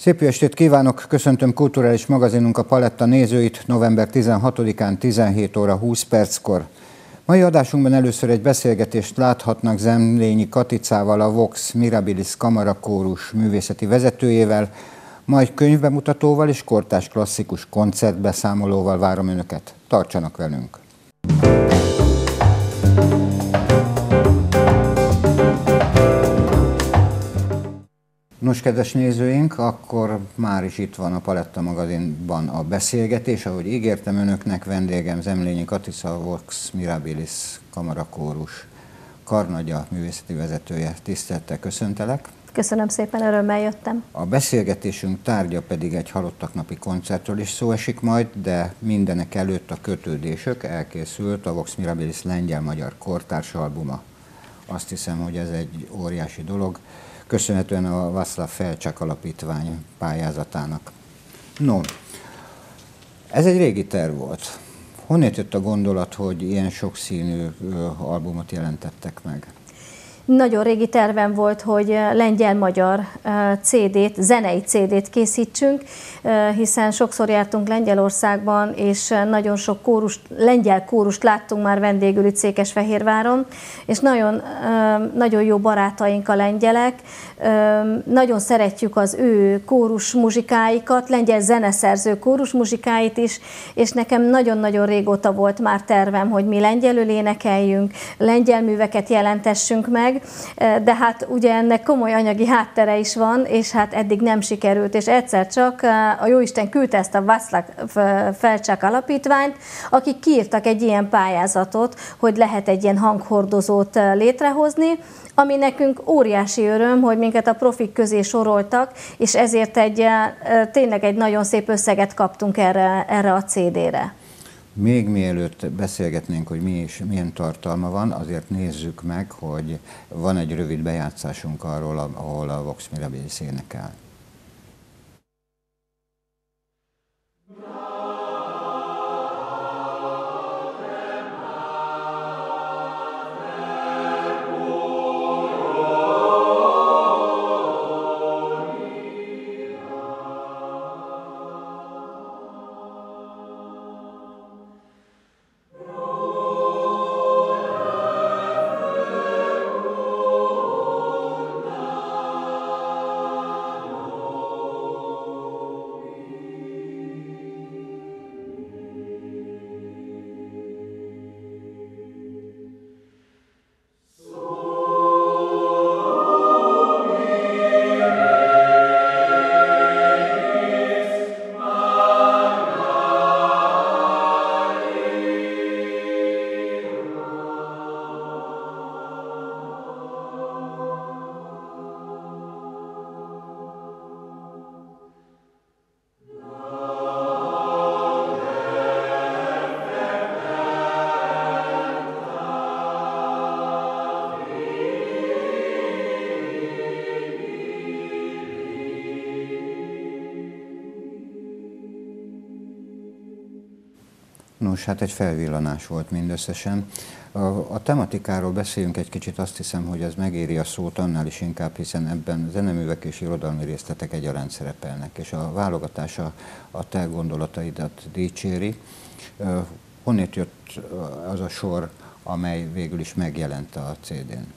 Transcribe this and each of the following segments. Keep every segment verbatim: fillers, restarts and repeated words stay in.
Szép jó estét kívánok! Köszöntöm kulturális magazinunk a Paletta nézőit november tizenhatodikán tizenhét óra húsz perckor. Mai adásunkban először egy beszélgetést láthatnak Zemlényi Katicával, a Vox Mirabilis Kamarakórus művészeti vezetőjével, majd könyvbemutatóval és kortárs klasszikus koncertbeszámolóval várom Önöket. Tartsanak velünk! Nos, kedves nézőink, akkor már is itt van a Paletta magazinban a beszélgetés. Ahogy ígértem Önöknek, vendégem Zemlényi Katica, a Vox Mirabilis Kamarakórus karnagya művészeti vezetője. Tisztelettel köszöntelek. Köszönöm szépen, örömmel jöttem. A beszélgetésünk tárgya pedig egy halottak napi koncertről is szó esik majd, de mindenek előtt a kötődésök. Elkészült a Vox Mirabilis lengyel-magyar kortárs albuma. Azt hiszem, hogy ez egy óriási dolog, köszönhetően a Václav Felczak Alapítvány pályázatának. No, ez egy régi terv volt. Honnét jött a gondolat, hogy ilyen sokszínű albumot jelentettek meg? Nagyon régi tervem volt, hogy lengyel-magyar cé dét, zenei cé dét készítsünk, hiszen sokszor jártunk Lengyelországban, és nagyon sok kórust, lengyel kórust láttunk már vendégül itt Székesfehérváron, és nagyon, nagyon jó barátaink a lengyelek, nagyon szeretjük az ő kórus muzsikáikat, lengyel zeneszerző kórus muzsikáit is, és nekem nagyon-nagyon régóta volt már tervem, hogy mi lengyelül énekeljünk, lengyel műveket jelentessünk meg, de hát ugye ennek komoly anyagi háttere is van, és hát eddig nem sikerült, és egyszer csak a Jóisten küldte ezt a Václav Felczak Alapítványt, akik kiírtak egy ilyen pályázatot, hogy lehet egy ilyen hanghordozót létrehozni, ami nekünk óriási öröm, hogy minket a profik közé soroltak, és ezért egy, tényleg egy nagyon szép összeget kaptunk erre, erre a cé dére. Még mielőtt beszélgetnénk, hogy mi is, milyen tartalma van, azért nézzük meg, hogy van egy rövid bejátszásunk arról, ahol a Vox Mirabilis énekel. Nos, hát egy felvillanás volt mindösszesen. A, a tematikáról beszéljünk egy kicsit, azt hiszem, hogy ez megéri a szót annál is inkább, hiszen ebben zeneművek és irodalmi részletek egyaránt szerepelnek, és a válogatása a te gondolataidat dicséri. Honnét jött az a sor, amely végül is megjelent a cé dén?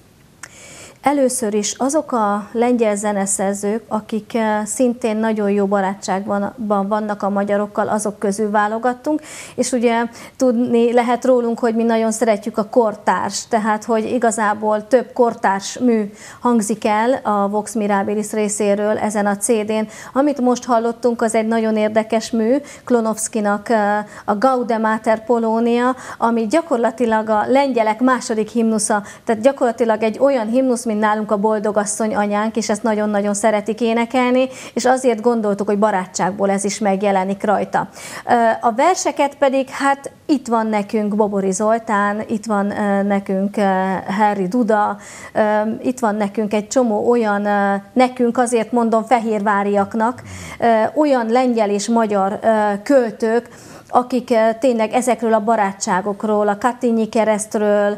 Először is azok a lengyel zeneszerzők, akik szintén nagyon jó barátságban vannak a magyarokkal, azok közül válogattunk, és ugye tudni lehet rólunk, hogy mi nagyon szeretjük a kortárs, tehát hogy igazából több kortárs mű hangzik el a Vox Mirabilis részéről ezen a cé dén. Amit most hallottunk, az egy nagyon érdekes mű, Klonovszkinak a Gaude Mater Polonia, ami gyakorlatilag a lengyelek második himnusza, tehát gyakorlatilag egy olyan himnusz, mint nálunk a Boldogasszony anyánk, és ezt nagyon-nagyon szeretik énekelni, és azért gondoltuk, hogy barátságból ez is megjelenik rajta. A verseket pedig, hát itt van nekünk Bobori Zoltán, itt van nekünk Henry Duda, itt van nekünk egy csomó olyan, nekünk azért mondom fehérváriaknak, olyan lengyel és magyar költők, akik tényleg ezekről a barátságokról, a Katinyi keresztről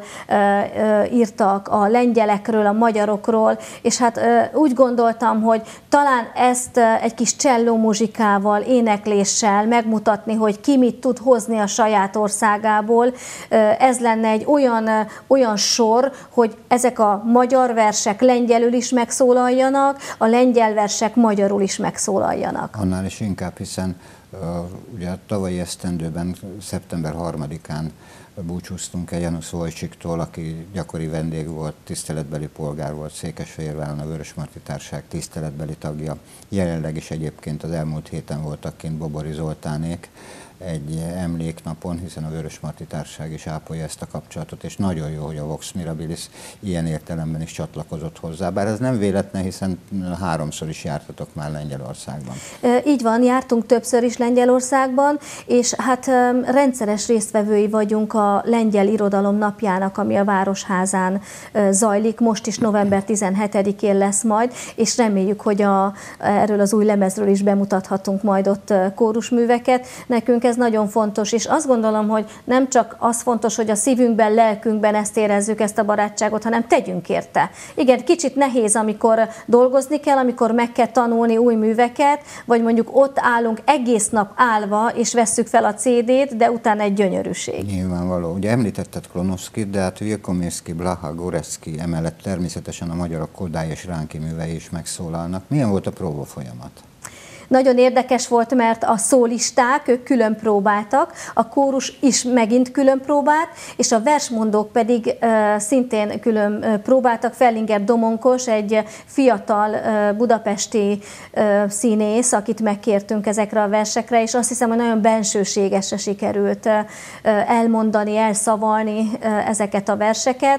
írtak, a lengyelekről, a magyarokról, és hát úgy gondoltam, hogy talán ezt egy kis cselló muzsikával, énekléssel megmutatni, hogy ki mit tud hozni a saját országából, ez lenne egy olyan, olyan sor, hogy ezek a magyar versek lengyelül is megszólaljanak, a lengyel versek magyarul is megszólaljanak. Annál is inkább, hiszen uh, ugye a tavalyi esztendőben, szeptember harmadikán búcsúztunk egy Janusz Wojciktól, aki gyakori vendég volt, tiszteletbeli polgár volt, Székesfehérváron a Vörösmarty Társaság tiszteletbeli tagja. Jelenleg is egyébként az elmúlt héten voltak kint Bobori Zoltánék egy emléknapon, hiszen a Vörösmarty Társaság is ápolja ezt a kapcsolatot, és nagyon jó, hogy a Vox Mirabilis ilyen értelemben is csatlakozott hozzá. Bár ez nem véletlen, hiszen háromszor is jártatok már Lengyelországban. Így van, jártunk többször is Lengyelországban, és hát rendszeres résztvevői vagyunk a Lengyel Irodalom Napjának, ami a Városházán zajlik. Most is november tizenhetedikén lesz majd, és reméljük, hogy a, erről az új lemezről is bemutathatunk majd ott kórusműveket. Nekünk ez nagyon fontos, és azt gondolom, hogy nem csak az fontos, hogy a szívünkben, lelkünkben ezt érezzük, ezt a barátságot, hanem tegyünk érte. Igen, kicsit nehéz, amikor dolgozni kell, amikor meg kell tanulni új műveket, vagy mondjuk ott állunk egész nap állva, és vesszük fel a cé dét, de utána egy gyönyörűség. Nyilvánvaló. Ugye említetted Klonovszkit, de hát Wilkomirski, Blaha, Gorecki, emellett természetesen a magyarok Kodály és Ránki művei is megszólalnak. Milyen volt a próba folyamat? Nagyon érdekes volt, mert a szólisták, ők külön próbáltak, a kórus is megint külön próbált, és a versmondók pedig uh, szintén külön uh, próbáltak. Fellinger Domonkos, egy fiatal uh, budapesti uh, színész, akit megkértünk ezekre a versekre, és azt hiszem, hogy nagyon bensőségesre sikerült uh, elmondani, elszavalni uh, ezeket a verseket.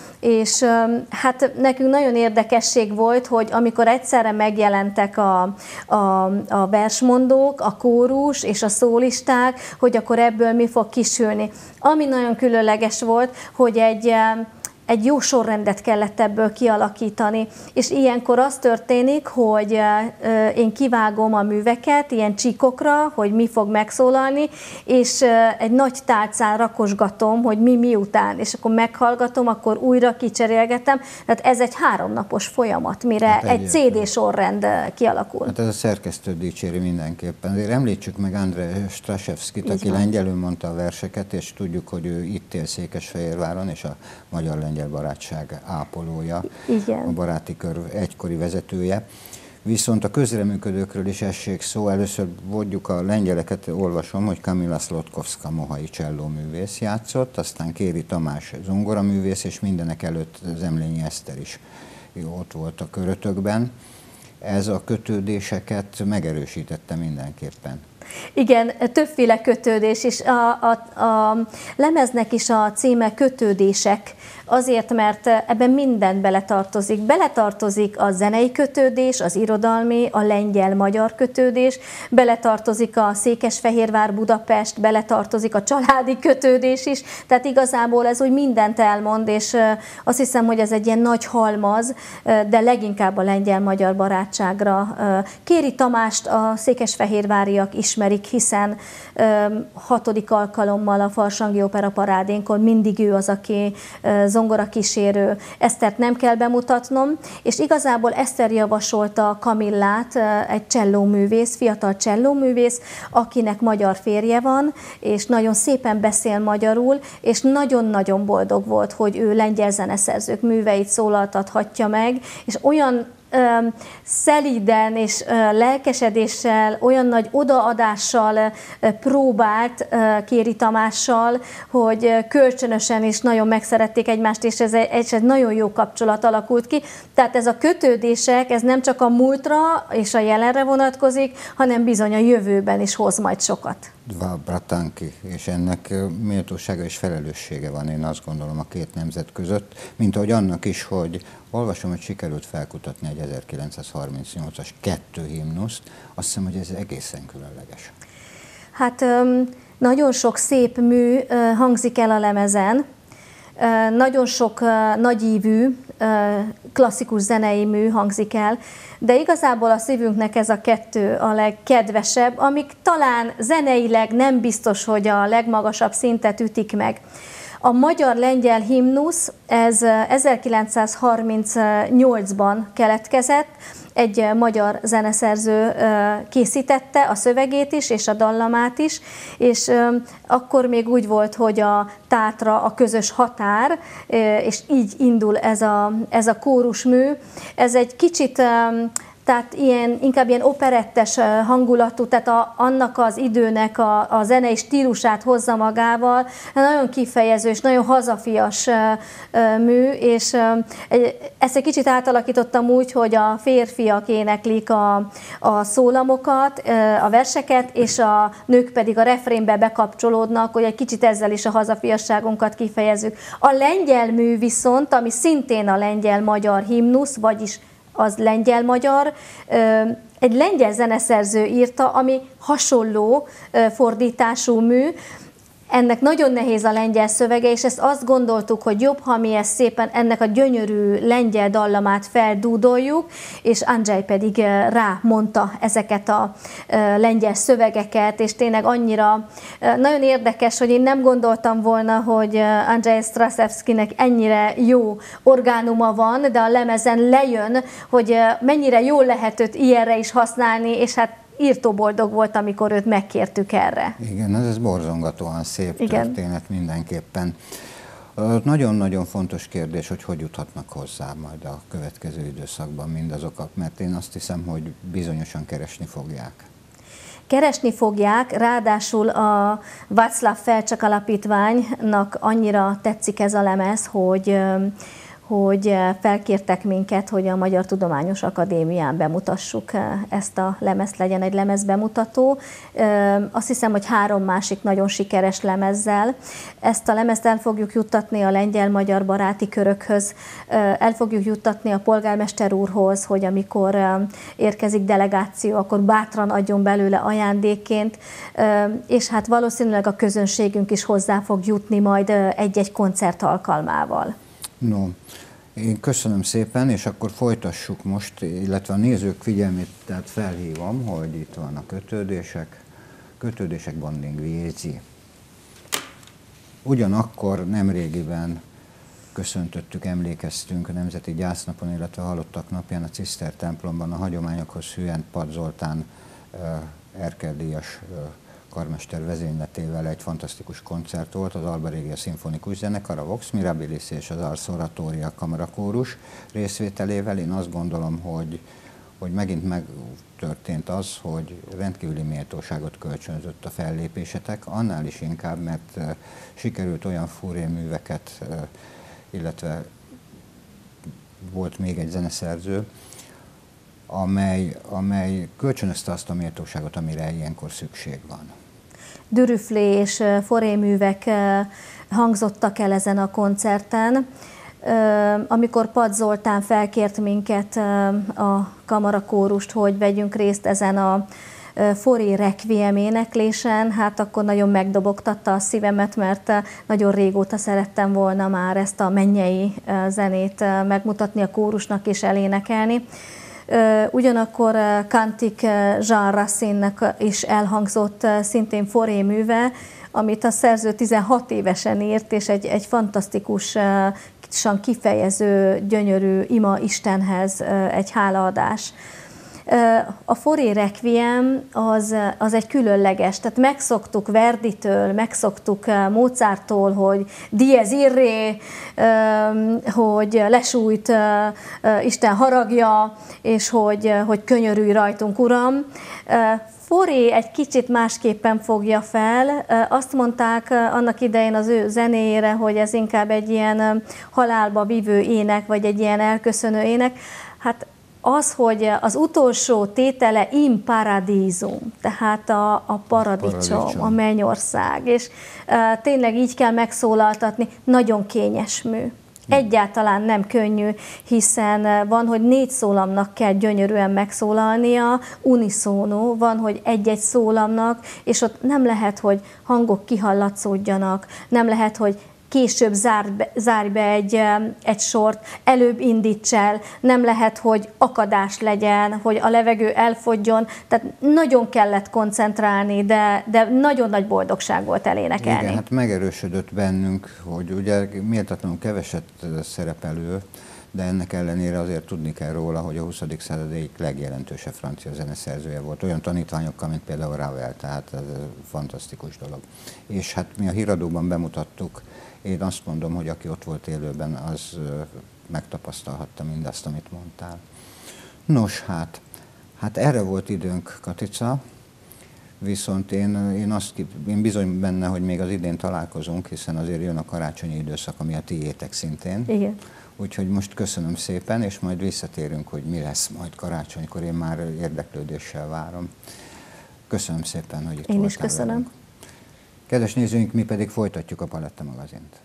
És hát nekünk nagyon érdekesség volt, hogy amikor egyszerre megjelentek a, a, a versmondók, a kórus és a szólisták, hogy akkor ebből mi fog kisülni. Ami nagyon különleges volt, hogy egy egy jó sorrendet kellett ebből kialakítani, és ilyenkor az történik, hogy én kivágom a műveket ilyen csíkokra, hogy mi fog megszólalni, és egy nagy tálcán rakosgatom, hogy mi miután, és akkor meghallgatom, akkor újra kicserélgetem, tehát ez egy háromnapos folyamat, mire hát egy cé dé sorrend kialakul. Hát ez a szerkesztő dicséri mindenképpen. Azért említsük meg André Straszewskit, aki lengyelül mondta a verseket, és tudjuk, hogy ő itt él Székesfehérváron, és a magyar lengyel barátság ápolója, igen. A baráti kör egykori vezetője. Viszont a közreműködőkről is essék szó. Először vodjuk a lengyeleket, olvasom, hogy Kamila Szlotkovszka mohai csellóművész játszott, aztán Kéri Tamás zongoraművész, és mindenek előtt Zemlényi Eszter is ott volt a körötökben. Ez a kötődéseket megerősítette mindenképpen. Igen, többféle kötődés, és a, a, a lemeznek is a címe Kötődések, azért, mert ebben minden beletartozik. Beletartozik a zenei kötődés, az irodalmi, a lengyel-magyar kötődés, beletartozik a Székesfehérvár-Budapest, beletartozik a családi kötődés is, tehát igazából ez úgy mindent elmond, és azt hiszem, hogy ez egy ilyen nagy halmaz, de leginkább a lengyel-magyar barátságra. Kéri Tamást a székesfehérváriak ismerik, hiszen hatodik alkalommal a Farsangi Opera Parádénkon mindig ő az, aki zongorakísérő. Esztert nem kell bemutatnom, és igazából Eszter javasolta Kamillát, egy csellóművész, fiatal csellóművész, akinek magyar férje van, és nagyon szépen beszél magyarul, és nagyon-nagyon boldog volt, hogy ő lengyel zeneszerzők műveit szólaltathatja meg, és olyan szelíden és lelkesedéssel, olyan nagy odaadással próbált Kéri Tamással, hogy kölcsönösen is nagyon megszerették egymást, és ez egy, egy nagyon jó kapcsolat alakult ki. Tehát ez a kötődések, ez nem csak a múltra és a jelenre vonatkozik, hanem bizony a jövőben is hoz majd sokat. Dva bratanki, és ennek méltósága és felelőssége van, én azt gondolom, a két nemzet között, mint ahogy annak is, hogy olvasom, hogy sikerült felkutatni egy ezerkilencszázharmincnyolcas kettő himnuszt, azt hiszem, hogy ez egészen különleges. Hát nagyon sok szép mű hangzik el a lemezen, nagyon sok nagyívű klasszikus zenei mű hangzik el, de igazából a szívünknek ez a kettő a legkedvesebb, amik talán zeneileg nem biztos, hogy a legmagasabb szintet ütik meg. A magyar-lengyel himnusz, ez ezerkilencszázharmincnyolcban keletkezett, egy magyar zeneszerző készítette a szövegét is, és a dallamát is, és akkor még úgy volt, hogy a Tátra a közös határ, és így indul ez a, ez a kórusmű. Ez egy kicsit, tehát ilyen, inkább ilyen operettes hangulatú, tehát a, annak az időnek a, a zenei stílusát hozza magával. Nagyon kifejező és nagyon hazafias mű, és ezt egy kicsit átalakítottam úgy, hogy a férfiak éneklik a, a szólamokat, a verseket, és a nők pedig a refrénbe bekapcsolódnak, hogy egy kicsit ezzel is a hazafiasságunkat kifejezzük. A lengyel mű viszont, ami szintén a lengyel-magyar himnusz, vagyis az lengyel-magyar, egy lengyel zeneszerző írta, ami hasonló fordítású mű. Ennek nagyon nehéz a lengyel szövege, és ezt azt gondoltuk, hogy jobb, ha mi ezt szépen ennek a gyönyörű lengyel dallamát feldúdoljuk, és Andrzej pedig rámondta ezeket a lengyel szövegeket, és tényleg annyira nagyon érdekes, hogy én nem gondoltam volna, hogy Andrzej Straszewskinek ennyire jó orgánuma van, de a lemezen lejön, hogy mennyire jól lehet őt ilyenre is használni, és hát írtó boldog volt, amikor őt megkértük erre. Igen, ez borzongatóan szép Igen. történet mindenképpen. Nagyon-nagyon fontos kérdés, hogy hogy juthatnak hozzá majd a következő időszakban mindazokat, mert én azt hiszem, hogy bizonyosan keresni fogják. Keresni fogják, ráadásul a Václav Felcsak Alapítványnak annyira tetszik ez a lemez, hogy hogy felkértek minket, hogy a Magyar Tudományos Akadémián bemutassuk ezt a lemezt, legyen egy lemezbemutató. Azt hiszem, hogy három másik nagyon sikeres lemezzel. Ezt a lemezt el fogjuk juttatni a lengyel-magyar baráti körökhöz, el fogjuk juttatni a polgármester úrhoz, hogy amikor érkezik delegáció, akkor bátran adjon belőle ajándékként, és hát valószínűleg a közönségünk is hozzá fog jutni majd egy-egy koncert alkalmával. No, én köszönöm szépen, és akkor folytassuk most, illetve a nézők figyelmét, tehát felhívom, hogy itt van a kötődések, kötődések Bonding Viézi. Ugyanakkor nemrégiben köszöntöttük, emlékeztünk a Nemzeti Gyásznapon, illetve a Halottak napján a Ciszter templomban a hagyományokhoz hűen Pad Zoltán erkeldíjas karmester vezényletével egy fantasztikus koncert volt, az Alba Regia Szimfonikus Zenekar, a Vox Mirabilis és az Ars Oratoria Kamarakórus részvételével. Én azt gondolom, hogy, hogy megint megtörtént az, hogy rendkívüli méltóságot kölcsönzött a fellépésetek, annál is inkább, mert sikerült olyan fúré műveket, illetve volt még egy zeneszerző, amely, amely kölcsönözte azt a méltóságot, amire ilyenkor szükség van. Dürüflé és foréművek hangzottak el ezen a koncerten. Amikor Pad Zoltán felkért minket, a kamarakórust, hogy vegyünk részt ezen a foré requiem éneklésen, hát akkor nagyon megdobogtatta a szívemet, mert nagyon régóta szerettem volna már ezt a mennyei zenét megmutatni a kórusnak és elénekelni. Ugyanakkor Kantik Jean Racine-nek is elhangzott szintén foré műve, amit a szerző tizenhat évesen írt, és egy, egy fantasztikusan kifejező, gyönyörű ima Istenhez egy hálaadás. A foré requiem az, az egy különleges, tehát megszoktuk Verditől, megszoktuk Mozarttól, hogy dies irae, hogy lesújt Isten haragja, és hogy, hogy könyörülj rajtunk, Uram. Foré egy kicsit másképpen fogja fel. Azt mondták annak idején az ő zenéjére, hogy ez inkább egy ilyen halálba vívő ének, vagy egy ilyen elköszönő ének. Hát az, hogy az utolsó tétele in paradisum, tehát a, a paradicsom, paradicsom, a mennyország, és e, tényleg így kell megszólaltatni, nagyon kényes mű. Egyáltalán nem könnyű, hiszen van, hogy négy szólamnak kell gyönyörűen megszólalnia, uniszónó, van, hogy egy-egy szólamnak, és ott nem lehet, hogy hangok kihallatszódjanak, nem lehet, hogy később zár be, zárj be egy, egy sort, előbb indíts el, nem lehet, hogy akadás legyen, hogy a levegő elfogjon, tehát nagyon kellett koncentrálni, de, de nagyon nagy boldogság volt elénekelni. Igen, hát megerősödött bennünk, hogy ugye méltatlanul keveset szerepelő, de ennek ellenére azért tudni kell róla, hogy a huszadik század egyik legjelentősebb francia zeneszerzője volt, olyan tanítványokkal, mint például Ravel, tehát ez fantasztikus dolog. És hát mi a híradóban bemutattuk, én azt mondom, hogy aki ott volt élőben, az megtapasztalhatta mindazt, amit mondtál. Nos, hát, hát erre volt időnk, Katica, viszont én, én, azt, én bizony benne, hogy még az idén találkozunk, hiszen azért jön a karácsonyi időszak, ami a tiétek szintén. Igen. Úgyhogy most köszönöm szépen, és majd visszatérünk, hogy mi lesz majd karácsonykor, én már érdeklődéssel várom. Köszönöm szépen, hogy itt Én voltál is köszönöm. velünk. Kedves nézőink, mi pedig folytatjuk a Paletta magazint.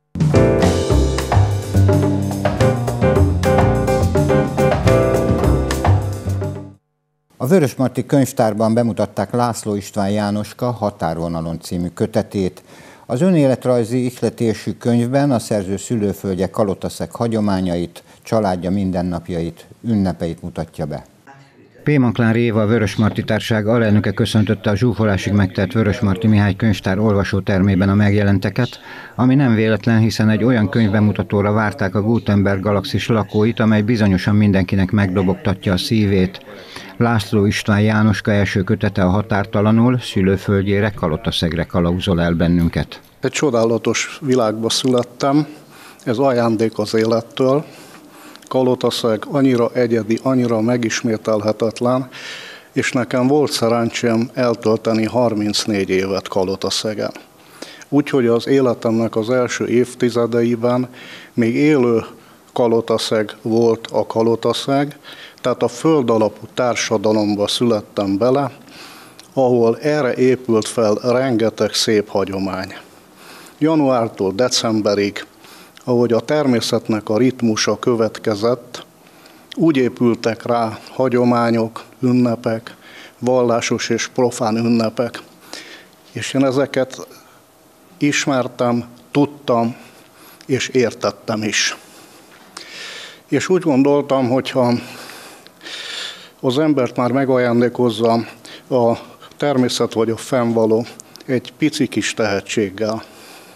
A Vörösmarty Könyvtárban bemutatták László István Jánoska Határvonalon című kötetét. Az önéletrajzi ihletésű könyvben a szerző szülőföldje Kalotaszeg hagyományait, családja mindennapjait, ünnepeit mutatja be. Pémanklán Réva, a Vörösmarty Társaság alelnöke köszöntötte a zsúfolásig megtelt Vörösmarty Mihály könyvtár olvasótermében a megjelenteket, ami nem véletlen, hiszen egy olyan könyvbemutatóra várták a Gutenberg galaxis lakóit, amely bizonyosan mindenkinek megdobogtatja a szívét. László István Jánoska első kötete a Határtalanul, szülőföldjére, Kalotaszegre kalauzol el bennünket. Egy csodálatos világba születtem, ez ajándék az élettől. Kalotaszeg annyira egyedi, annyira megismételhetetlen, és nekem volt szerencsém eltölteni harmincnégy évet Kalotaszegen. Úgyhogy az életemnek az első évtizedeiben még élő Kalotaszeg volt a Kalotaszeg, tehát a földalapú társadalomba születtem bele, ahol erre épült fel rengeteg szép hagyomány. Januártól decemberig, ahogy a természetnek a ritmusa következett, úgy épültek rá hagyományok, ünnepek, vallásos és profán ünnepek. És én ezeket ismertem, tudtam és értettem is. És úgy gondoltam, hogyha az embert már megajándékozza a természet vagy a fennvaló egy pici kis tehetséggel,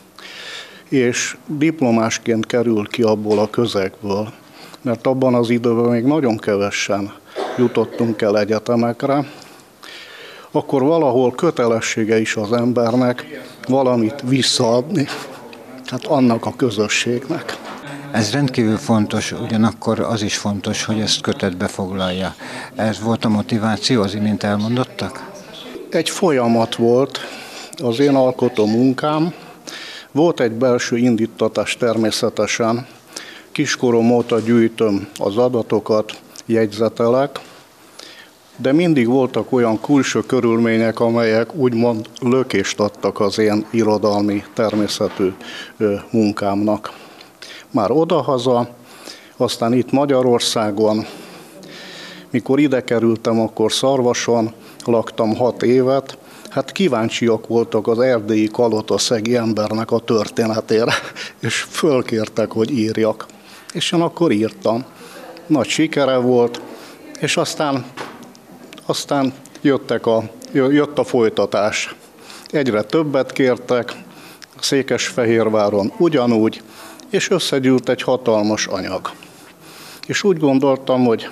és diplomásként kerül ki abból a közegből, mert abban az időben még nagyon kevesen jutottunk el egyetemekre, akkor valahol kötelessége is az embernek valamit visszaadni, hát annak a közösségnek. Ez rendkívül fontos, ugyanakkor az is fontos, hogy ezt kötetbe foglalja. Ez volt a motiváció, az imént elmondottak? Egy folyamat volt az én alkotó munkám. Volt egy belső indítatás természetesen. Kiskorom óta gyűjtöm az adatokat, jegyzetelek, de mindig voltak olyan külső körülmények, amelyek úgymond lökést adtak az én irodalmi természetű munkámnak. Már odahaza, aztán itt Magyarországon, mikor ide kerültem, akkor Szarvason laktam hat évet, hát kíváncsiak voltak az erdélyi kalotaszegi embernek a történetére, és fölkértek, hogy írjak. És én akkor írtam. Nagy sikere volt, és aztán, aztán jöttek a, jött a folytatás. Egyre többet kértek, Székesfehérváron ugyanúgy, és összegyűlt egy hatalmas anyag. És úgy gondoltam, hogy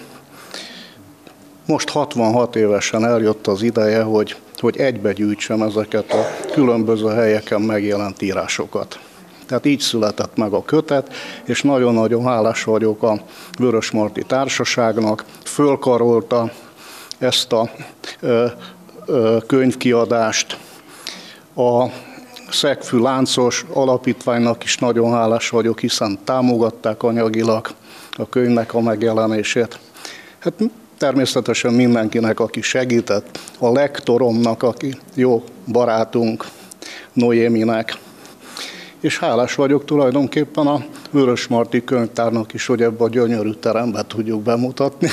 most hatvanhat évesen eljött az ideje, hogy, hogy egybegyűjtsem ezeket a különböző helyeken megjelent írásokat. Tehát így született meg a kötet, és nagyon-nagyon hálás vagyok a Vörösmarty Társaságnak, fölkarolta ezt a ö, ö, könyvkiadást. A Szegfű Láncos Alapítványnak is nagyon hálás vagyok, hiszen támogatták anyagilag a könyvnek a megjelenését. Hát természetesen mindenkinek, aki segített, a lektoromnak, aki jó barátunk, Noéminek. És hálás vagyok tulajdonképpen a Vörösmarty Könyvtárnak is, hogy ebbe a gyönyörű terembe tudjuk bemutatni.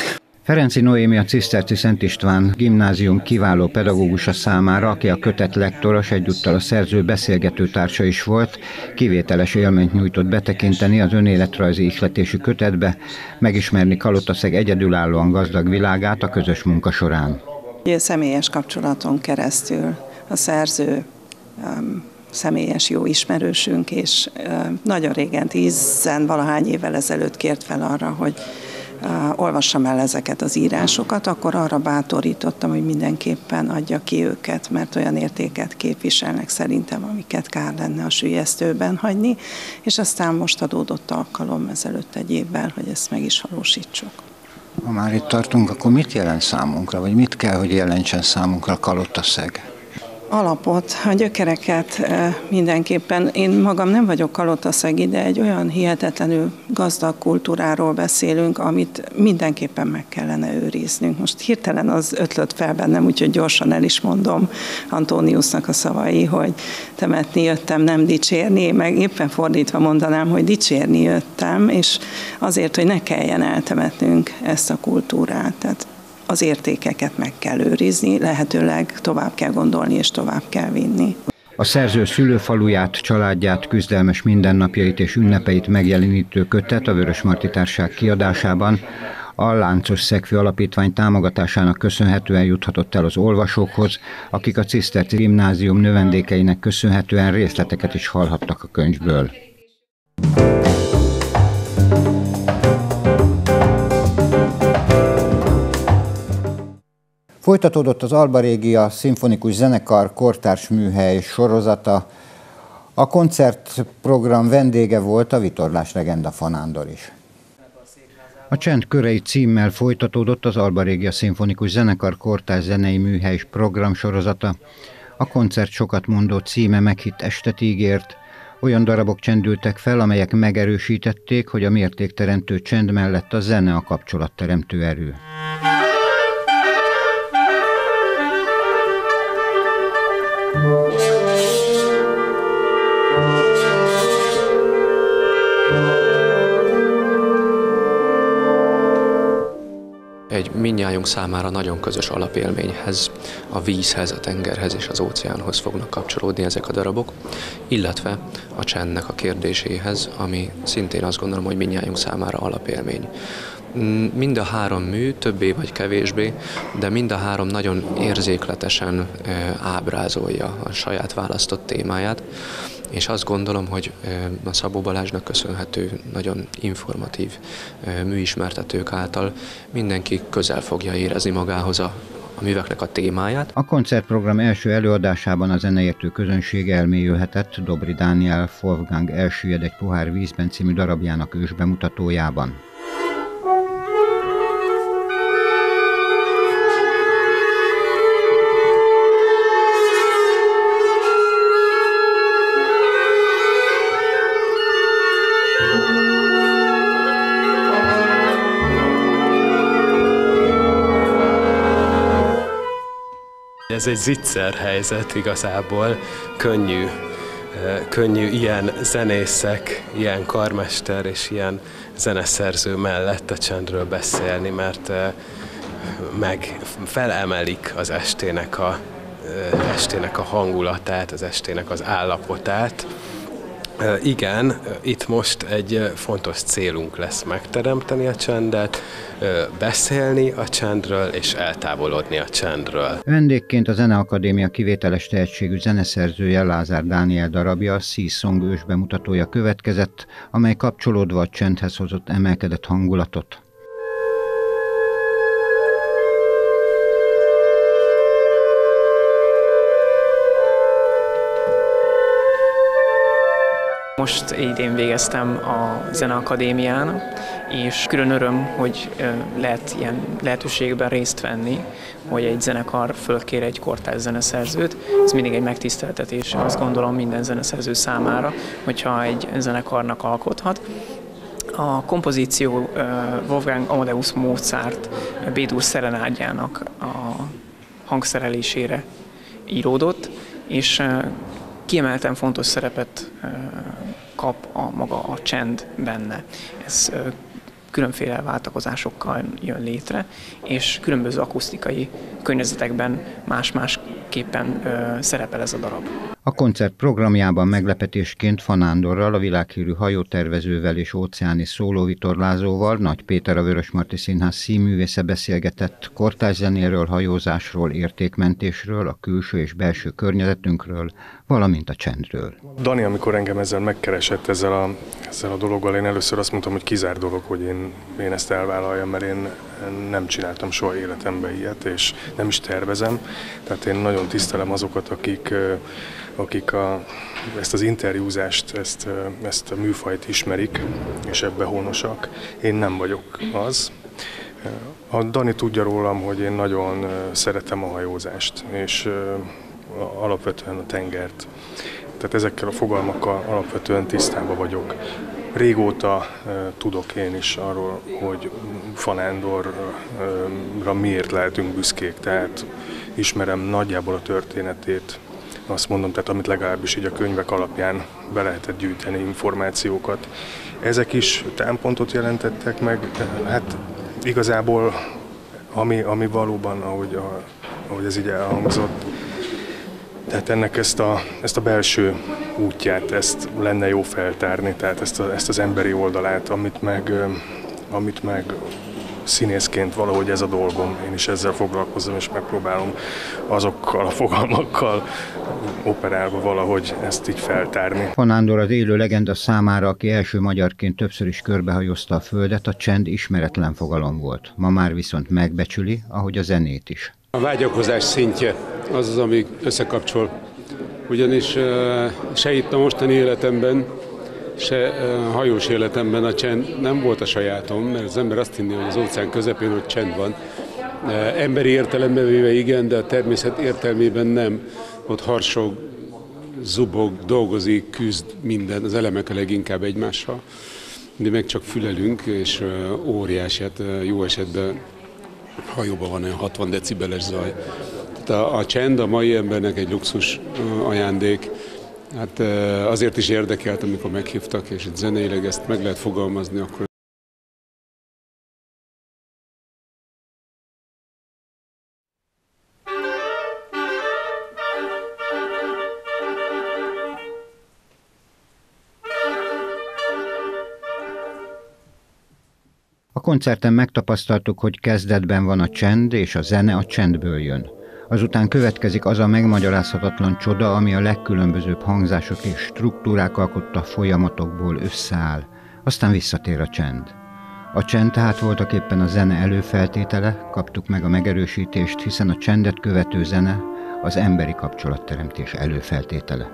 Ferenczy Noémi a Ciszterci Szent István Gimnázium kiváló pedagógusa számára, aki a kötet lektora, és egyúttal a szerző beszélgető társa is volt, kivételes élményt nyújtott betekinteni az önéletrajzi ihletésű kötetbe, megismerni Kalotaszeg egyedülállóan gazdag világát a közös munka során. Egy személyes kapcsolaton keresztül a szerző um, személyes jó ismerősünk, és um, nagyon régen, tízen valahány évvel ezelőtt kért fel arra, hogy uh, olvassam el ezeket az írásokat, akkor arra bátorítottam, hogy mindenképpen adja ki őket, mert olyan értéket képviselnek szerintem, amiket kár lenne a süllyesztőben hagyni, és aztán most adódott alkalom ezelőtt egy évvel, hogy ezt meg is valósítsuk. Ha már itt tartunk, akkor mit jelent számunkra, vagy mit kell, hogy jelentsen számunkra Kalotaszeg? Alapot, a gyökereket mindenképpen. Én magam nem vagyok kalotaszegi, de egy olyan hihetetlenül gazdag kultúráról beszélünk, amit mindenképpen meg kellene őriznünk. Most hirtelen az ötlött fel bennem, úgyhogy gyorsan el is mondom Antóniusnak a szavai, hogy temetni jöttem, nem dicsérni, meg éppen fordítva mondanám, hogy dicsérni jöttem, és azért, hogy ne kelljen eltemetnünk ezt a kultúrát. Tehát az értékeket meg kell őrizni, lehetőleg tovább kell gondolni és tovább kell vinni. A szerző szülőfaluját, családját, küzdelmes mindennapjait és ünnepeit megjelenítő kötet a Vörösmarty Társaság kiadásában a Láncos Szegfű Alapítvány támogatásának köszönhetően juthatott el az olvasókhoz, akik a Ciszterci Gimnázium növendékeinek köszönhetően részleteket is hallhattak a könyvből. Folytatódott az Alba Régia Szimfonikus Zenekar kortárs műhely sorozata. A koncertprogram vendége volt a Vitorlás legenda Fanándor is. A Csend körei címmel folytatódott az Alba Régia Szimfonikus Zenekar kortárs zenei műhely program sorozata. A koncert sokat mondó címe meghitt estet ígért. Olyan darabok csendültek fel, amelyek megerősítették, hogy a mértékteremtő csend mellett a zene a kapcsolatteremtő erő. Egy mindnyájunk számára nagyon közös alapélményhez, a vízhez, a tengerhez és az óceánhoz fognak kapcsolódni ezek a darabok, illetve a csendnek a kérdéséhez, ami szintén azt gondolom, hogy mindnyájunk számára alapélmény. Mind a három mű, többé vagy kevésbé, de mind a három nagyon érzékletesen ábrázolja a saját választott témáját, és azt gondolom, hogy a Szabó Balázsnak köszönhető nagyon informatív műismertetők által mindenki közel fogja érezni magához a, a műveknek a témáját. A koncertprogram első előadásában a zeneértő közönség elmélyülhetett Dobry Dániel Wolfgang Elsüllyed egy pohár vízben című darabjának ős bemutatójában. Ez egy zicser helyzet igazából, könnyű, könnyű ilyen zenészek, ilyen karmester és ilyen zeneszerző mellett a csendről beszélni, mert meg felemelik az estének a, estének a hangulatát, az estének az állapotát. Igen, itt most egy fontos célunk lesz megteremteni a csendet, beszélni a csendről és eltávolodni a csendről. Vendégként a Zeneakadémia kivételes tehetségű zeneszerzője Lázár Dániel darabja, Sea Song ős bemutatója következett, amely kapcsolódva a csendhez hozott emelkedett hangulatot. Most idén végeztem a Zeneakadémián, és külön öröm, hogy lehet ilyen lehetőségben részt venni, hogy egy zenekar fölkér egy kortárs zeneszerzőt. Ez mindig egy megtiszteltetés, azt gondolom minden zeneszerző számára, hogyha egy zenekarnak alkothat. A kompozíció Wolfgang Amadeus Mozart B-dur szerenádjának a hangszerelésére íródott, és kiemelten fontos szerepet kap a maga a csend benne. Ez különféle váltakozásokkal jön létre, és különböző akusztikai környezetekben más-másképpen ö, szerepel ez a darab. A koncert programjában meglepetésként Fanándorral, a világhírű hajótervezővel és óceáni szólóvitorlázóval Nagy Péter a Vörösmarty Színház színművésze beszélgetett kortárs zenéről, hajózásról, értékmentésről, a külső és belső környezetünkről, valamint a csendről. Dani, amikor engem ezzel megkeresett ezzel a, ezzel a dologgal, én először azt mondtam, hogy kizár dolog, hogy én, én ezt elvállaljam, mert én nem csináltam soha életemben ilyet, és nem is tervezem. Tehát én nagyon tisztelem azokat, akik, akik a, ezt az interjúzást, ezt, ezt a műfajt ismerik, és ebbe honosak. Én nem vagyok az. A Dani tudja rólam, hogy én nagyon szeretem a hajózást, és alapvetően a tengert. Tehát ezekkel a fogalmakkal alapvetően tisztában vagyok. Régóta uh, tudok én is arról, hogy Fanándorra miért lehetünk büszkék, tehát ismerem nagyjából a történetét, azt mondom, tehát amit legalábbis így a könyvek alapján be lehetett gyűjteni információkat. Ezek is támpontot jelentettek meg, hát igazából ami, ami valóban, ahogy, a, ahogy ez így elhangzott, tehát ennek ezt a, ezt a belső útját, ezt lenne jó feltárni, tehát ezt, a, ezt az emberi oldalát, amit meg, amit meg színészként valahogy ez a dolgom, én is ezzel foglalkozom, és megpróbálom azokkal a fogalmakkal operálva valahogy ezt így feltárni. Fanándor az élő legenda számára, aki első magyarként többször is körbehajózta a földet, a csend ismeretlen fogalom volt. Ma már viszont megbecsüli, ahogy a zenét is. A vágyakozás szintje az az, ami összekapcsol. Ugyanis se itt a mostani életemben, se hajós életemben a csend nem volt a sajátom, mert az ember azt hinné, hogy az óceán közepén ott csend van. Emberi értelemben véve igen, de a természet értelmében nem. Ott harsog, zubog, dolgozik, küzd minden, az elemek a leginkább egymással. De meg csak fülelünk, és óriási, hát jó esetben hajóban van olyan hatvan decibeles zaj. Tehát a, a csend a mai embernek egy luxus ajándék. Hát azért is érdekelt, amikor meghívtak, és itt zeneileg ezt meg lehet fogalmazni, akkor A koncerten megtapasztaltuk, hogy kezdetben van a csend, és a zene a csendből jön. Azután következik az a megmagyarázhatatlan csoda, ami a legkülönbözőbb hangzások és struktúrák alkotta folyamatokból összeáll. Aztán visszatér a csend. A csend tehát voltaképpen a zene előfeltétele, kaptuk meg a megerősítést, hiszen a csendet követő zene az emberi kapcsolatteremtés előfeltétele.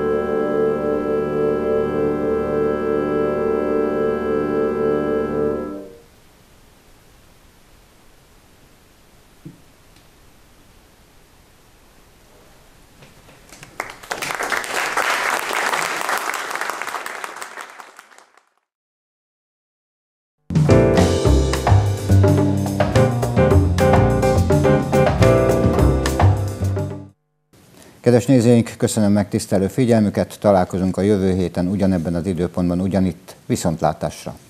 Kedves nézőink, köszönöm megtisztelő figyelmüket, találkozunk a jövő héten ugyanebben az időpontban ugyanitt, viszontlátásra!